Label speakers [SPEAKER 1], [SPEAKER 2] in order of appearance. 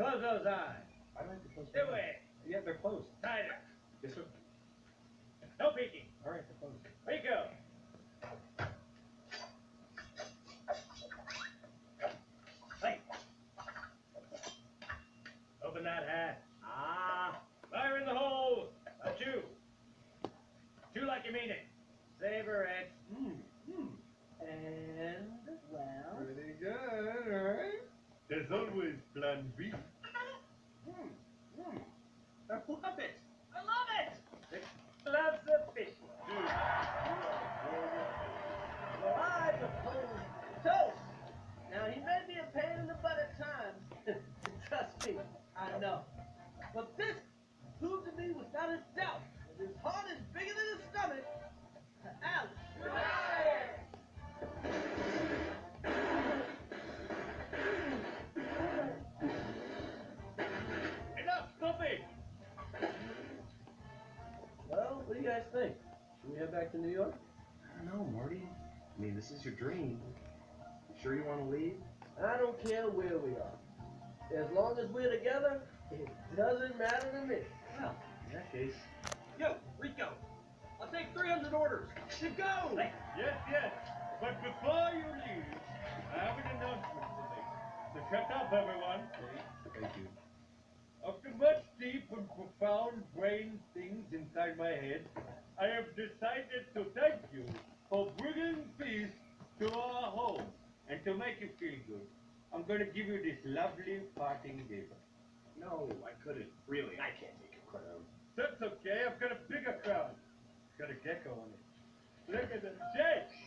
[SPEAKER 1] Close those eyes.
[SPEAKER 2] I like to close
[SPEAKER 1] Do it.
[SPEAKER 2] Yeah, they're closed.
[SPEAKER 1] Tighter.
[SPEAKER 2] Yes, sir.
[SPEAKER 1] No peeking.
[SPEAKER 2] All right, they're closed.
[SPEAKER 1] Rico. Hey. Open that hatch. Ah. Fire in the hole. Not you. Chew like you mean it. Savor it.
[SPEAKER 3] And, well...
[SPEAKER 2] Pretty good, all right?
[SPEAKER 1] There's always plan B.
[SPEAKER 2] I love it.
[SPEAKER 1] I love it. Loves the fish.
[SPEAKER 3] Well, I propose toast. Now, he may be a pain in the butt at times. Trust me, I know. But this proved to me without a doubt that his heart is bigger than his stomach. To Alice.
[SPEAKER 1] Enough, stop it.
[SPEAKER 3] Well, what do you guys think? Should we head back to New York?
[SPEAKER 2] I don't know, Marty. I mean, this is your dream. You sure you want to leave?
[SPEAKER 3] I don't care where we are. As long as we're together, it doesn't matter to me.
[SPEAKER 2] Well, in that case.
[SPEAKER 4] Yo, Rico, I'll take 300 orders. To go!
[SPEAKER 1] Hey, yes. But before you leave, I have an announcement to make. So shut up, everyone.
[SPEAKER 2] Thank you.
[SPEAKER 1] After much deep and profound brain things inside my head, I have decided to thank you for bringing peace to our home. And to make you feel good, I'm going to give you this lovely parting gift.
[SPEAKER 2] No, I couldn't. Really, I can't take a crown.
[SPEAKER 1] That's okay, I've got a bigger crown. It's got a gecko on it. Look at it. Jake!